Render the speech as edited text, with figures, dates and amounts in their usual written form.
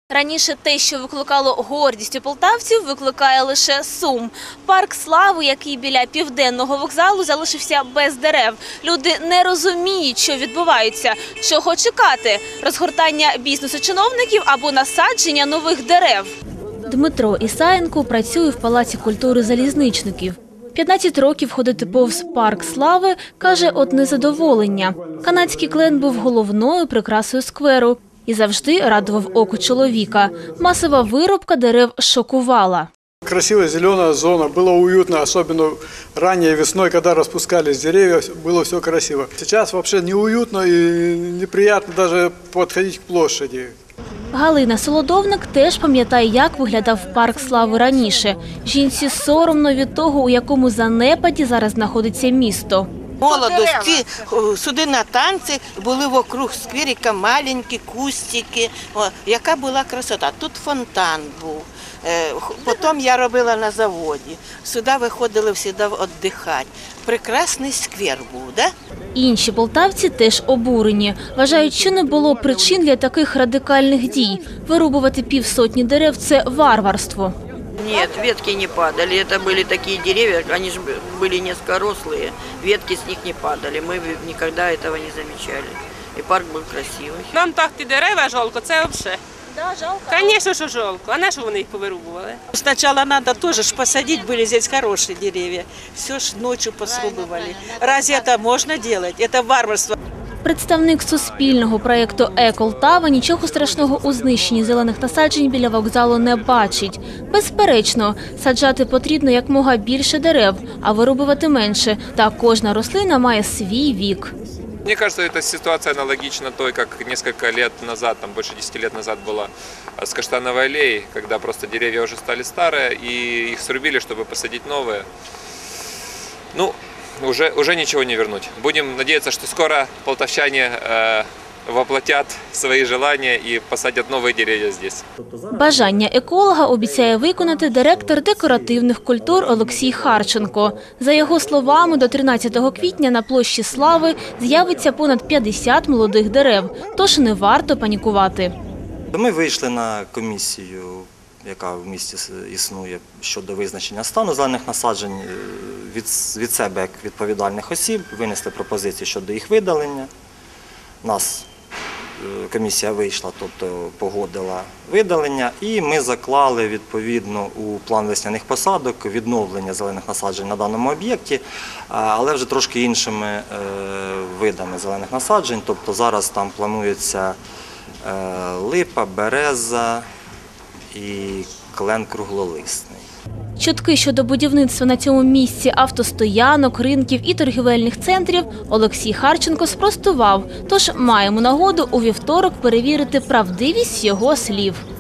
Раніше те, що викликало гордість у полтавців, викликає лише сум. Парк Слави, який біля Південного вокзалу, залишився без дерев. Люди не розуміють, що відбувається, чого чекати – розгортання бізнесу чиновників або насадження нових дерев. Дмитро Ісаєнко працює в Палаці культури залізничників. 15 років ходити повз Парк Слави, каже, одне задоволення. Канадський клен був головною прикрасою скверу і завжди радував око чоловіка. Масова вирубка дерев шокувала. Красивая зеленая зона, было уютно, особенно ранней весной, когда распускались деревья, было все красиво. Сейчас вообще неуютно и неприятно даже подходить к площади. Галина Солодовник теж пам'ятає, як виглядав Парк Слави раніше. Жінці соромно від того, у якому занепаді зараз знаходиться місто. Молодості, сюди на танці, були вокруг скверика маленькі кустики, яка була красота. Тут фонтан був, потім я робила на заводі, сюди виходили завжди відпочивати. Прекрасний сквер був, да? Інші полтавці теж обурені. Вважають, що не було причин для таких радикальних дій. Вирубувати півсотні дерев – це варварство. Нет, ветки не падали. Это были такие деревья, они же были низкорослые. Ветки с них не падали. Мы никогда этого не замечали. И парк был красивый. Нам так ті дерева жалко, це взагалі. Да, жалко. Звісно, що жалко. А на що вони їх повирубували? Сначала надо тоже посадить, были здесь хорошие деревья. Все ж ночью посрубывали. Разве это можно делать? Это варварство. Представник суспільного проєкту «Е-Колтава» нічого страшного у знищенні зелених насаджень біля вокзалу не бачить. Безперечно, саджати потрібно якмога більше дерев, а вирубувати менше. Та кожна рослина має свій вік. Мне кажется, эта ситуация аналогична той, как несколько лет назад, там больше 10 лет назад была с Каштановой аллеей, когда просто деревья уже стали старые, и их срубили, чтобы посадить новые. Ну, уже ничего не вернуть. Будем надеяться, что скоро полтавчане воплотят свои желания и посадят новые деревья здесь. Бажання еколога обіцяє виконати директор декоративних культур Олексій Харченко. За його словами, до 13 квітня на площі Слави з'явиться понад 50 молодих дерев, тож не варто панікувати. Ми вийшли на комісію, яка в місті існує щодо визначення стану зелених насаджень, від себе як відповідальних осіб, винесли пропозиції щодо їх видалення. Нас комісія вийшла, тобто погодила видалення, і ми заклали відповідно у план весняних посадок відновлення зелених насаджень на даному об'єкті, але вже трошки іншими видами зелених насаджень. Тобто зараз там планується липа, береза і клен круглолисний. Чутки щодо будівництва на цьому місці автостоянок, ринків і торгівельних центрів Олексій Харченко спростував, тож маємо нагоду у вівторок перевірити правдивість його слів.